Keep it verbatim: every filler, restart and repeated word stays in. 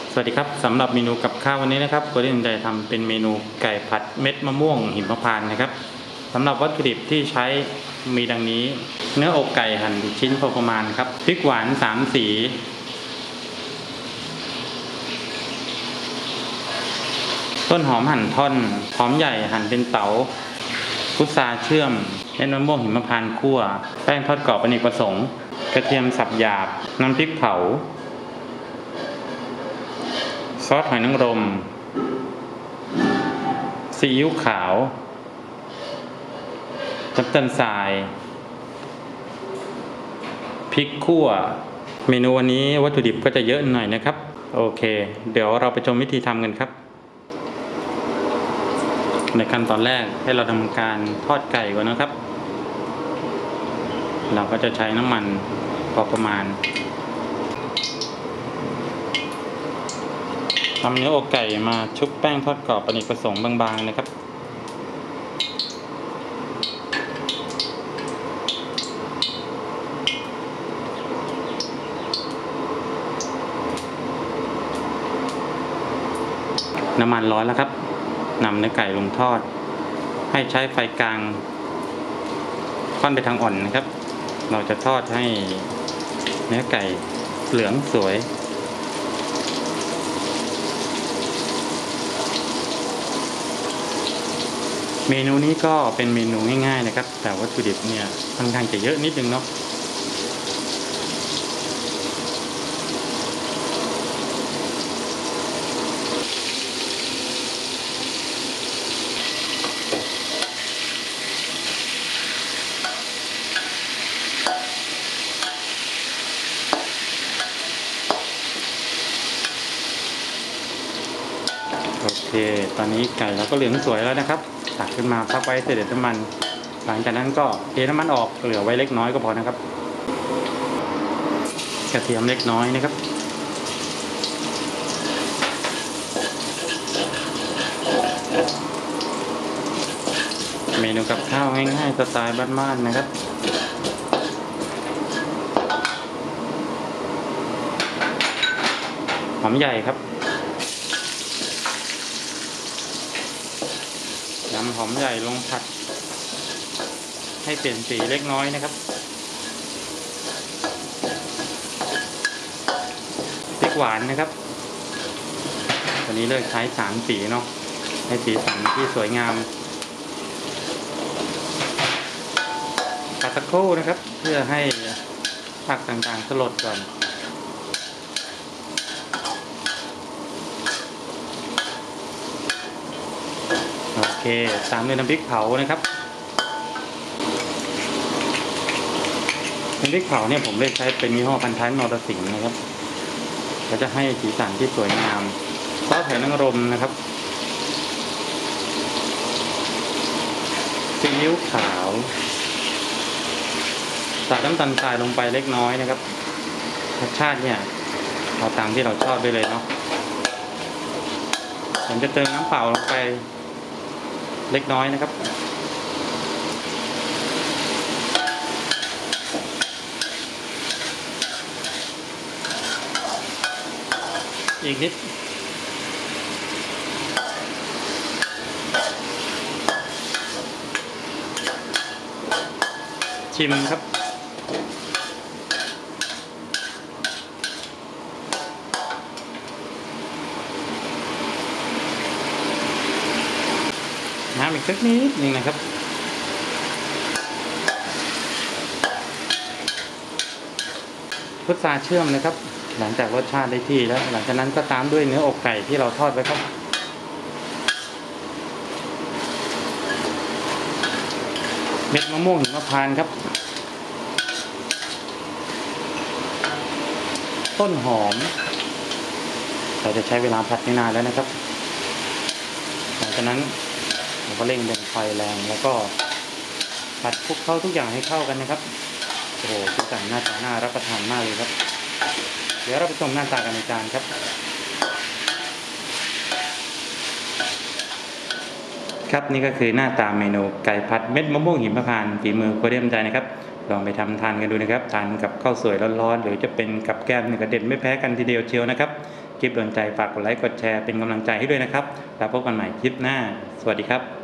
สวัสดีครับสำหรับเมนูกับข้าววันนี้นะครับก็ได้จะทำเป็นเมนูไก่ผัดเม็ดมะม่วงหิมพานต์นะครับสำหรับวัตถุดิบที่ใช้มีดังนี้เนื้ออกไก่หั่นชิ้นพอประมาณครับพริกหวานสามสีต้นหอมหั่นท่อนหอมใหญ่หั่นเป็นเต๋าพุทราเชื่อมเม็ดมะม่วงหิมพานต์คั่วแป้งทอดกรอบอเนกประสงค์กระเทียมสับหยาบน้ำพริกเผาซอสหอยนางรมซีอิ๊วขาวน้ำตาลทรายพริกคั่วเมนูวันนี้วัตถุดิบก็จะเยอะหน่อยนะครับโอเคเดี๋ยวเราไปชมวิธีทำกันครับในขั้นตอนแรกให้เราทำการทอดไก่ก่อนนะครับเราก็จะใช้น้ำมันพอประมาณทำเนื้ออกไก่มาชุบแป้งทอดกรอบอเนกประสงค์บางๆนะครับน้ำมันร้อนแล้วครับนำเนื้อไก่ลงทอดให้ใช้ไฟกลางค่อนไปทางอ่อนนะครับเราจะทอดให้เนื้อไก่เหลืองสวยเมนูนี้ก็เป็นเมนูง่ายๆนะครับแต่วัตถุดิบเนี่ยค่อนข้างจะเยอะนิดนึงเนาะโอเคตอนนี้ไก่เราก็เหลืองสวยแล้วนะครับตักขึ้นมาพักไว้เสด็จน้ำมันหลังจากนั้นก็เทน้ำมันออกเหลือไว้เล็กน้อยก็พอนะครับกระเทียมเล็กน้อยนะครับเมนูกับข้าวง่ายๆสไตล์บ้านๆนะครับหอมใหญ่ครับนำหอมใหญ่ลงผัดให้เปลี่ยนสีเล็กน้อยนะครับพริกหวานนะครับวันนี้เลือกใช้สามสีเนาะให้สีสันที่สวยงามผัดตะโคนะครับเพื่อให้ผักต่างๆสลดก่อนโอเคตามด้วยน้ำพริกเผานะครับน้ำพริกเผาเนี่ยผมเลือกใช้เป็นยี่ห้อพันท้ายนรสิงห์นะครับก็จะให้สีสันที่สวยงามซอสหอยนางรมนะครับซีอิ๊วขาวใส่น้ำตาลทรายลงไปเล็กน้อยนะครับรสชาติเนี่ยเอาตามที่เราชอบได้เลยเนาะผมจะเติมน้ำเปล่าลงไปเล็กน้อยนะครับอีกนิดชิมครับน้ำอีกสักนิดนึงนะครับพุทราเชื่อมนะครับหลังจากรสชาติได้ที่แล้วหลังจากนั้นก็ตามด้วยเนื้ออกไก่ที่เราทอดไว้ครับเม็ดมะม่วงหิมพานต์ครับต้นหอมเราจะใช้เวลาผัดไม่นานแล้วนะครับหลังจากนั้นเราก็เร่งเป็นไฟแรงแล้วก็ผัดคลุกเข้าทุกอย่างให้เข้ากันนะครับโอ้โหทุกอย่างหน้าตาน่ารับประทานมากเลยครับเดี๋ยวเราไปชมหน้าตากันในจานครับครับนี่ก็คือหน้าตาเมนูไก่ผัดเม็ดมะม่วงหิมพานต์ฝีมือโคเดียมใจนะครับลองไปทำทานกันดูนะครับทานกับข้าวสวยร้อนๆหรือจะเป็นกับแกล้มนี่ก็เด็ดไม่แพ้กันทีเดียวเชียวนะครับคลิปโดนใจฝากกดไลค์กดแชร์เป็นกำลังใจให้ด้วยนะครับแล้วพบกันใหม่คลิปหน้าสวัสดีครับ